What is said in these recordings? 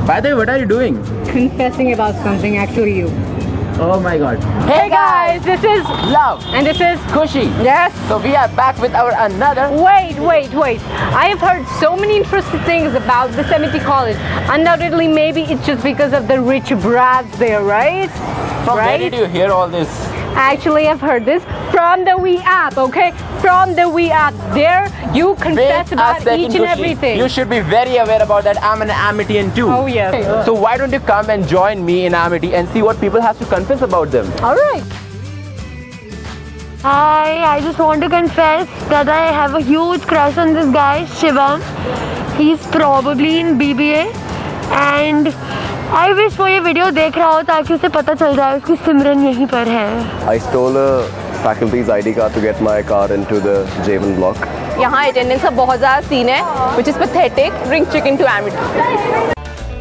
By the way, what are you doing? Confessing about something, actually you. Oh my god. Hey guys, this is Love. and this is Khushi. Yes. So we are back with our another. Wait. I have heard so many interesting things about this Amity College. Undoubtedly, maybe it's just because of the rich brads there, right? From where did you hear all this? Actually, I've heard this from the We app, okay? From the We app. There, you confess about each and everything. You should be very aware about that. I'm an Amitian too. Oh, yes. So why don't you come and join me in Amity and see what people have to confess about them? Alright. Hi, I just want to confess that I have a huge crush on this guy, Shivam. He's probably in BBA and I wish वो ये video देख रहा हो ताकि उसे पता चल जाए उसकी सिमरन यहीं पर है. I stole a faculty's ID card to get my car into the Javan block. यहाँ अटेंडेंस का बहुत ज़्यादा सीन है, which is pathetic. Bring chicken to Amity.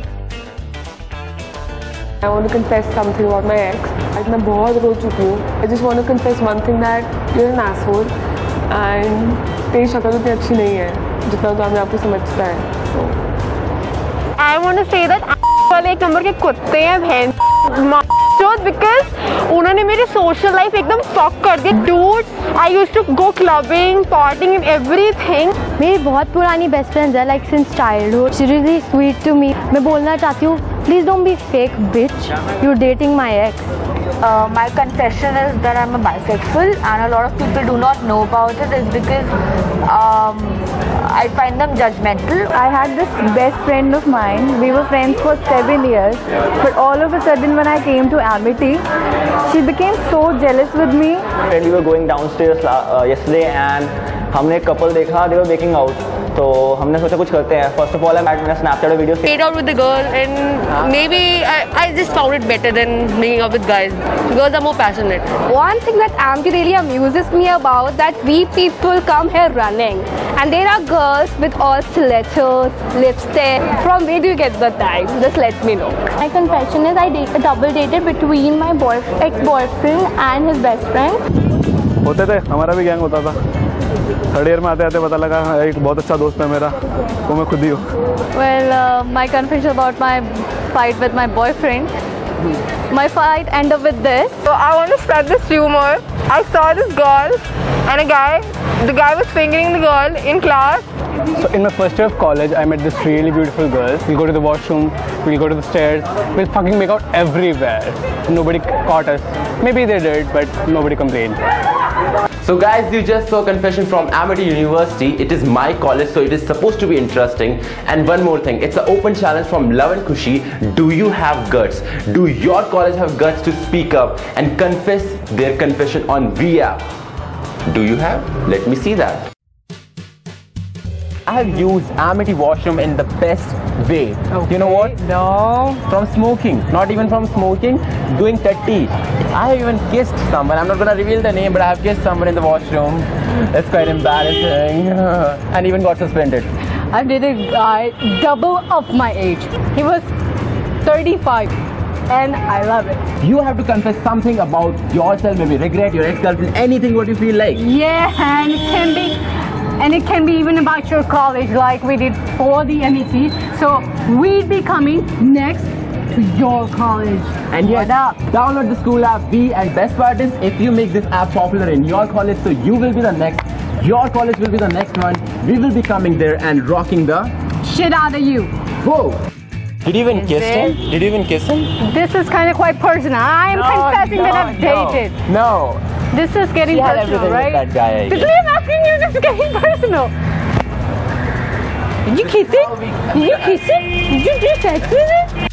I want to confess something about my ex. आज मैं बहुत रो चुकी हूँ. I just want to confess one thing that you're an asshole and तेरी शक्ल उतनी अच्छी नहीं है जितना तो अपने आप को समझता है. So I want to say that वाले एक नंबर के कुत्ते हैं बहन because उन्होंने मेरी social life एकदम fuck कर दी. Dude, I used to go clubbing, partying and everything. मेरी बहुत पुरानी best friends है like since childhood. She's really sweet to me. मैं बोलना चाहती हूँ, please don't be fake bitch. You're dating my ex. My confession is that I'm a bisexual and a lot of people do not know about it is because I find them judgmental. I had this best friend of mine. We were friends for 7 years. But all of a sudden when I came to Amity, she became so jealous with me. And we were going downstairs yesterday and हमने एक couple देखा, they were making out. तो हमने सोचा कुछ करते हैं. First of all, मैंने Snapchat video Stayed out with the girl and maybe I just found it better than meeting up with guys. Girls are more passionate. One thing that Amity really amuses me about that we people come here running and there are girls with all stilettos, lipstick. From where do you get the time? Just let me know. My confession is I double dated between my ex-boyfriend and his best friend. होते थे, हमारा भी gang होता था. Third year में आते आते पता लगा एक बहुत अच्छा दोस्त है मेरा, वो मैं खुद ही हूँ. Well, my confession about my fight with my boyfriend. My fight ended up with this. So I want to spread this rumor. I saw this girl and a guy. The guy was fingering the girl in class. So in my first year of college, I met this really beautiful girl. We'll go to the washroom, we'll go to the stairs, we'll fucking make out everywhere. Nobody caught us. Maybe they did, but nobody complained. So guys, you just saw confession from Amity University. It is my college, so it is supposed to be interesting. And one more thing, it's an open challenge from Love and Khushi. Do you have guts? Do your college have guts to speak up and confess their confession on VApp? Do you have? Let me see that. I have used Amity washroom in the best way. Okay. You know what? No. From smoking, not even from smoking, doing tatti. I have even kissed someone. I'm not gonna reveal the name, but I have kissed someone in the washroom. It's quite embarrassing. And even got suspended. I dated a guy double of my age. He was 35 and I love it. You have to confess something about yourself, maybe regret, your ex-girlfriend, anything what you feel like. Yeah, and it can be even about your college like we did for the MET. So we'd be coming next to your college. And yes, download the school app V, and best part is if you make this app popular in your college, so you will be the next, your college will be the next one. We will be coming there and rocking the shit out of you. Whoa! Did you even kiss him? Did you even kiss him? This is kind of quite personal. I am confessing that I've dated. No. This is getting personal, right? With that guy, because I'm asking you, this is getting personal. Did you kiss it? Did you kiss it? Did you do sex with it?